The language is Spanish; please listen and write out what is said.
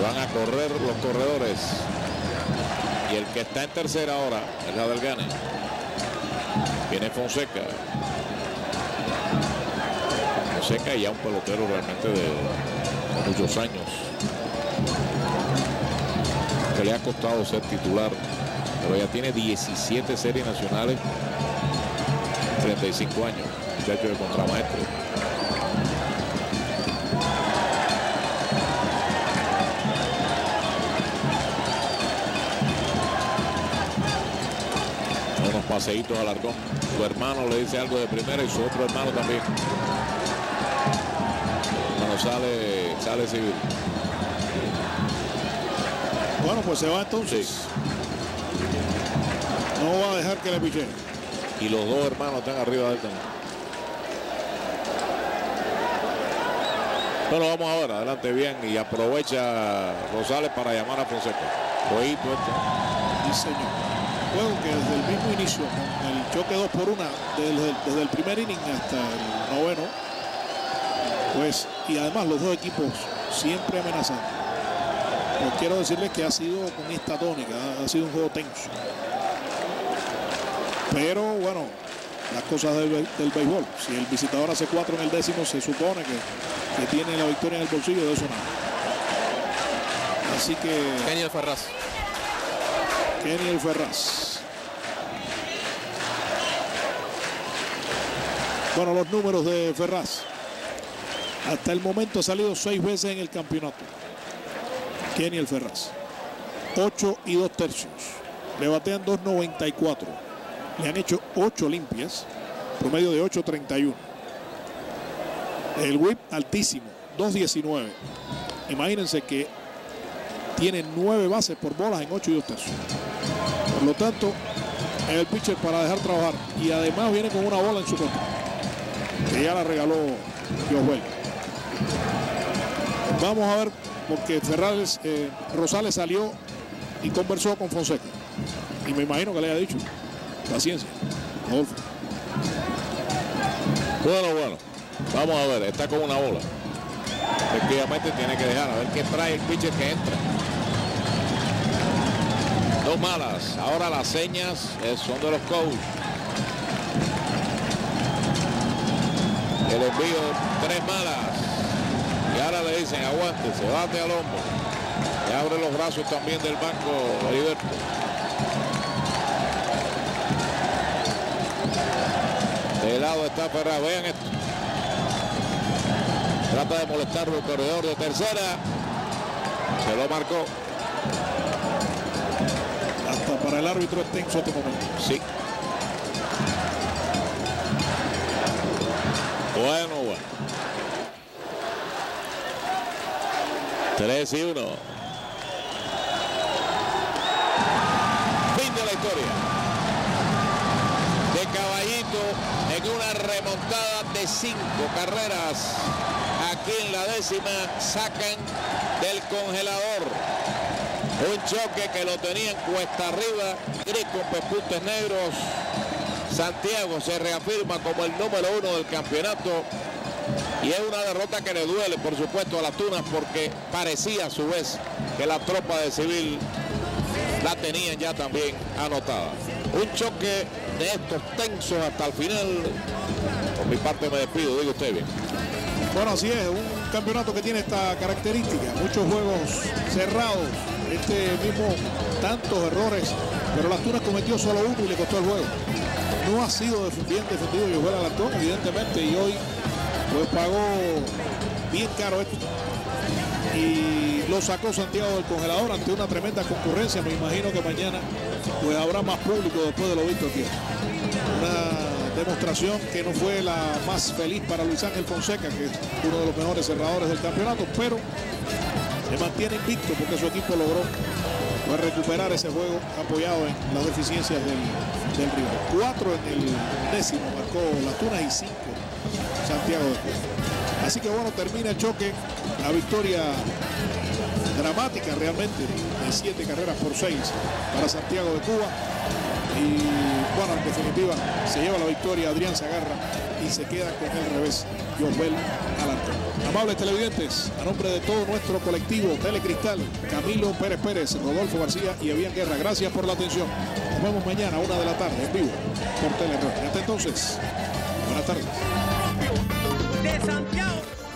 van a correr los corredores. Y el que está en tercera ahora es la del Gane. Viene Fonseca. Fonseca ya un pelotero realmente de muchos años. Que le ha costado ser titular. Pero ya tiene 17 series nacionales. 35 años. Muchacho de contramaestre. Unos paseitos al arcón. Su hermano le dice algo de primera y su otro hermano también. Cuando sale Civil. Bueno, pues se va entonces. Sí. No va a dejar que le piche. Y los dos hermanos están arriba de él también. Pero vamos ahora, adelante bien. Y aprovecha Rosales para llamar a Fonseca. Jueguito este. Sí, señor. Juego que desde el mismo inicio, con el choque 2 por 1, desde el primer inning hasta el noveno, pues, y además los dos equipos siempre amenazando. Pues quiero decirles que ha sido con esta tónica, ha sido un juego tenso. Pero bueno, las cosas del béisbol. Si el visitador hace 4 en el décimo, se supone que tiene la victoria en el bolsillo, de eso nada. Así que... Keniel Ferraz. Keniel Ferraz. Bueno, los números de Ferraz. Hasta el momento ha salido 6 veces en el campeonato. Keniel Ferraz. 8 y 2 tercios. Le batean 2.94. Le han hecho 8 limpias. Promedio de 8.31. El whip altísimo. 2.19. Imagínense que tiene 9 bases por bolas en 8 y 2 tercios. Por lo tanto, es el pitcher para dejar trabajar. Y además viene con una bola en su contra, que ya la regaló Josué. Vamos a ver, porque Rosales salió y conversó con Fonseca. Y me imagino que le haya dicho: paciencia, Adolfo. Bueno. Vamos a ver, está con una bola. Efectivamente tiene que dejar, a ver qué trae el pitcher que entra. 2 malas. Ahora las señas son de los coaches. El envío, 3 malas. Y ahora le dicen: aguántese, bate al hombro. Y abre los brazos también del banco Heriberto. De lado está Ferraz. Vean esto. Trata de molestarlo el corredor de tercera. Se lo marcó. Hasta para el árbitro es tenso este momento. Sí. Bueno. 3 y 1. Fin de la historia. De Caballito en una remontada de 5 carreras. Aquí en la décima sacan del congelador. Un choque que lo tenían cuesta arriba. Gris con pespuntes negros. Santiago se reafirma como el número 1 del campeonato. Y es una derrota que le duele, por supuesto, a las Tunas, porque parecía a su vez que la tropa de Civil la tenían ya también anotada. Un choque de estos tensos hasta el final. Por mi parte me despido, diga usted bien. Bueno, así es, un campeonato que tiene esta característica, muchos juegos cerrados, mismo tantos errores, pero las Tunas cometió solo uno y le costó el juego. No ha sido bien defendido Josué Alarcón, evidentemente, y hoy pues pagó bien caro esto. Y lo sacó Santiago del congelador ante una tremenda concurrencia. Me imagino que mañana pues habrá más público después de lo visto aquí. Una demostración que no fue la más feliz para Luis Ángel Fonseca, que es uno de los mejores cerradores del campeonato, pero se mantiene invicto porque su equipo logró pues recuperar ese juego apoyado en las deficiencias del rival. 4 en el décimo marcó las Tunas y 5 Santiago de Cuba. Así que bueno, termina el choque, la victoria dramática realmente de 7 carreras por 6 para Santiago de Cuba. Y bueno, en definitiva se lleva la victoria Adrián Zagarra y se queda con el revés. Josbel Alarcón. Amables televidentes, a nombre de todo nuestro colectivo Telecristal, Camilo Pérez Pérez, Rodolfo García y Evian Guerra, gracias por la atención. Nos vemos mañana a 1 de la tarde en vivo por Telerro. Hasta entonces, buenas tardes. De Santiago.